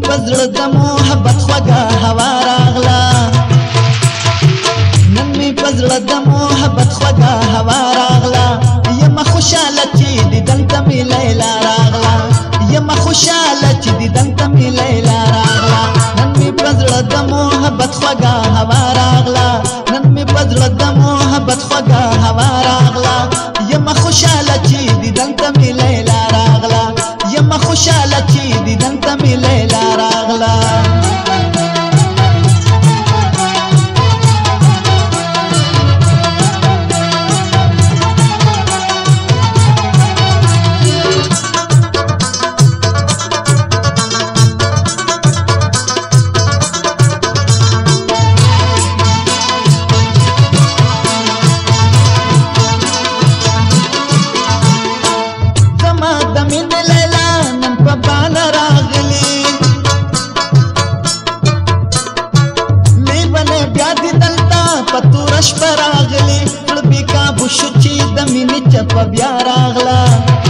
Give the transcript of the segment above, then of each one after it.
پزړه د محبت خوږه هوا راغله نن می پزړه د محبت خوږه هوا راغله یم خوشاله چې دیدن ته می لیلا راغله یم خوشاله چې دیدن ته می لیلا راغله نن می پزړه د محبت خوږه هوا راغله نن می پزړه د محبت خوږه هوا راغله یم خوشاله چې دیدن ته می لیلا راغله یم خوشاله چې دیدن ته می لیلا راغله راغلی کړه بې کابو شو چې د مینې چپه بیا راغله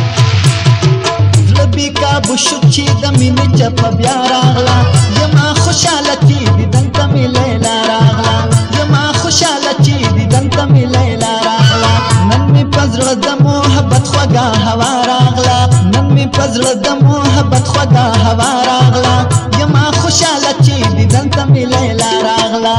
زړه بې کابو شو چې د مینې چپه بیا راغله یما خوشحاله چې دیدن ته مې لیلا راغله یما خوشحاله چې دیدن ته مې لیلا راغله نن مې په زړه د محبت خوږه هوا راغله نن مې په زړه د محبت خوږه هوا راغله یما خوشحاله چې دیدن ته مې لیلا راغله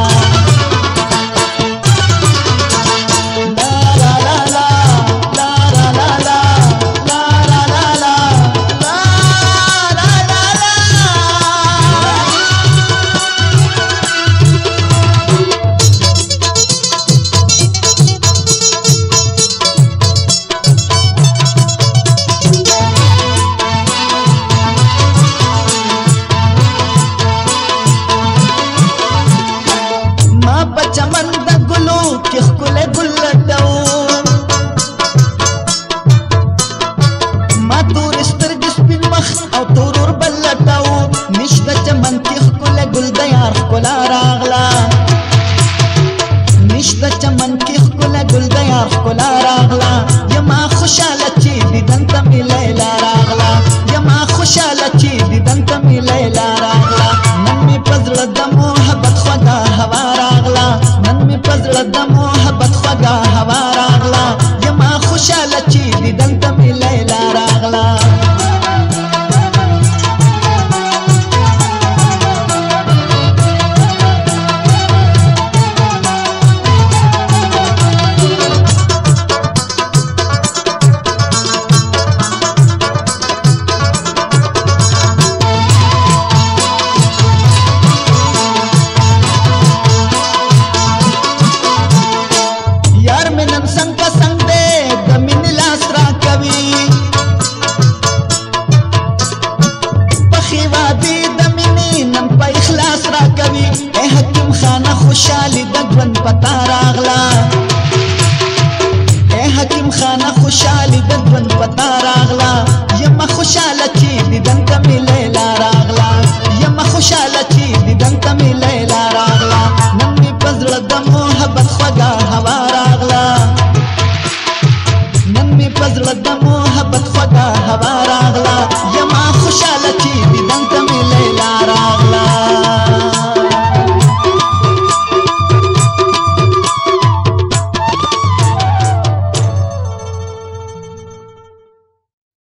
چمن د ګلو کې ښکلی ګل لټو ما تورې سترګې سپین مخ او تور اور بل لټو نشته چمن کې ښکلی ګل د یار ښکلا راغله نشته چمن کې ښکلی ګل د یار ښکلا راغله یما خوشحاله چې دیدن ته مې لیلا راغله یما خوشحاله چې دیدن ته مې لیلا راغله نن مې په زړه د محبت خوږه هوا راغله نن مې په زړه د محبت خوږه هوا راغله یما خوشحاله چې دیدن ته مې لیلا راغله خوشحالي د ژوند پتا راغله اے حکیم خانه خوشحالي د ژوند پتا راغله یم خوشحاله چې دیدن ته مې لیلا راغله یم خوشحاله چې دیدن ته مې لیلا راغله نن مې په زړه د محبت خوږه هوا راغله نن مې په زړه د محبت خوږه هوا راغله